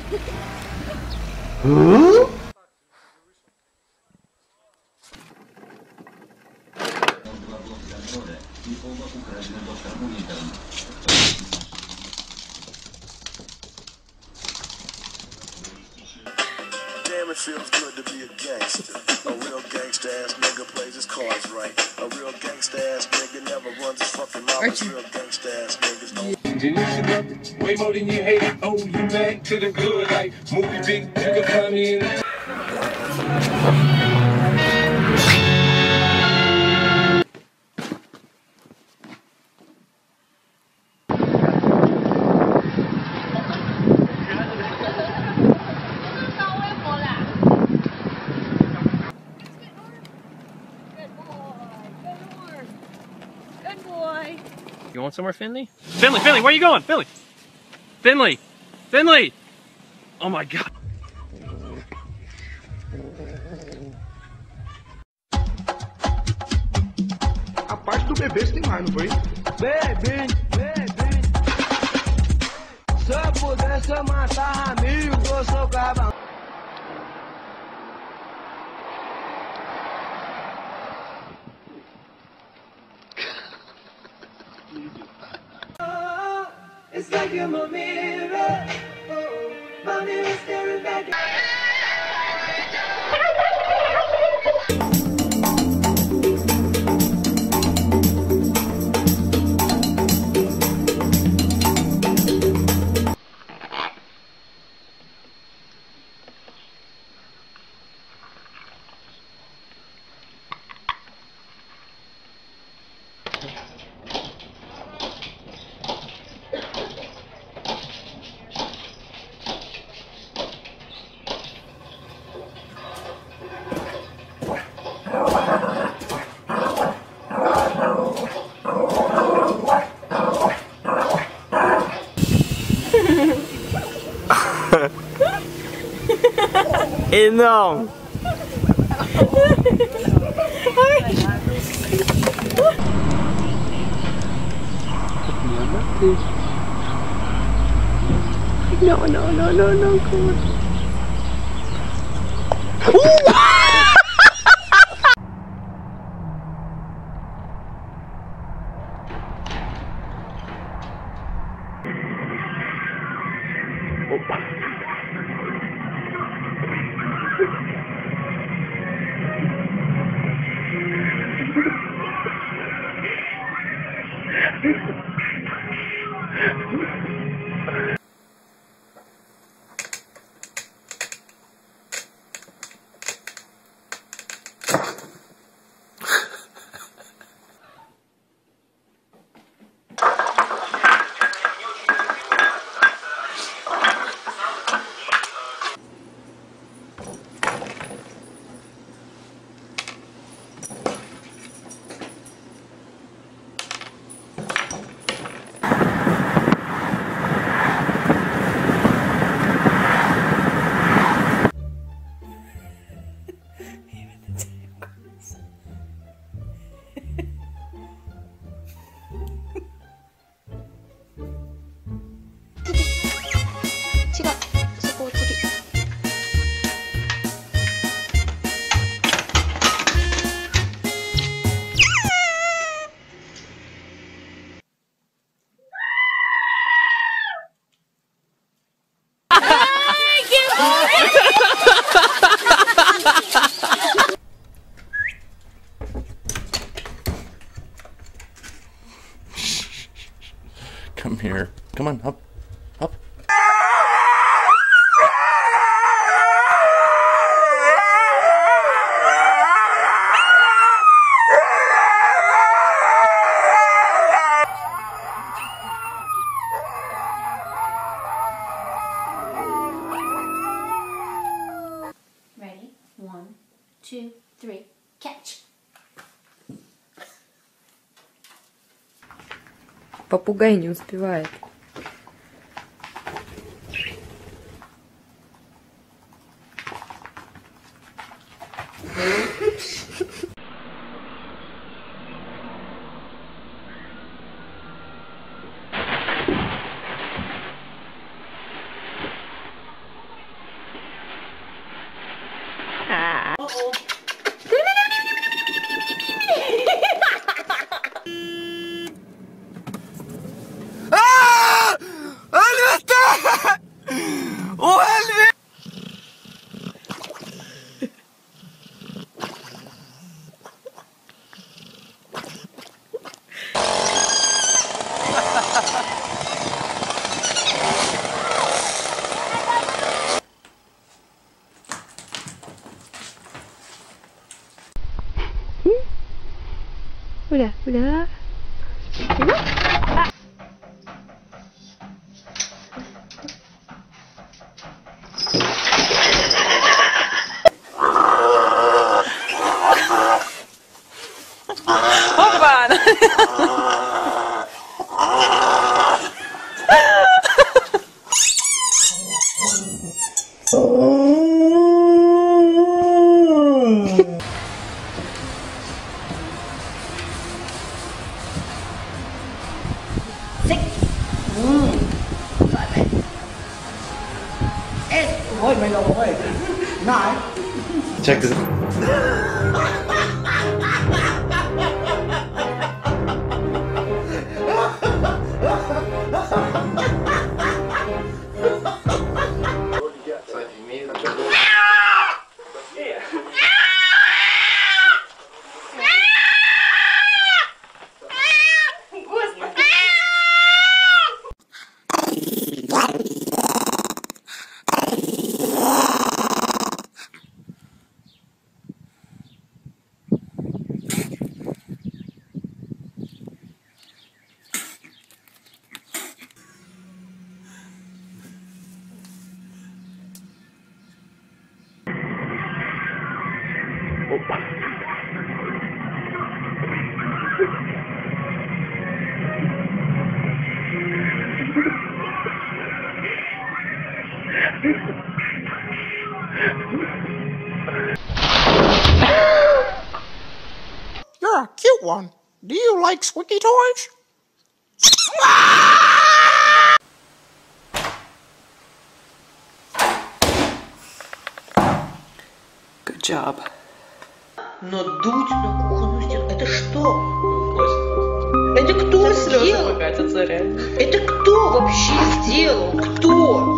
Damn, it feels good to be a gangster. A real gangster ass nigga plays his cards right. A real gangster ass nigga never runs his fucking mouth. Real gangster ass niggas don't. Way more than you hate it. Oh, you mad to the good like movie big. You can find me in. You want somewhere, Finley? Finley, Finley, where are you going? Finley! Finley! Finley! Oh my god. A parte do bebê tem mais, não foi? Bebê, bebê. Se eu pudesse eu matar amigo, eu sou cavalo. It's like you're my mirror. Oh, my mirror staring back at Et non. No, no, no, no, no, come on. Come here. Come on, up. Up. Ready? 1, 2, 3, catch! Попугай не успевает. Бля, бля. Опа! Check this. You're a cute one. Do you like squeaky toys? Good job. Но дуть на кухонную стену, это что? Это кто сделал? Это кто вообще сделал? Кто?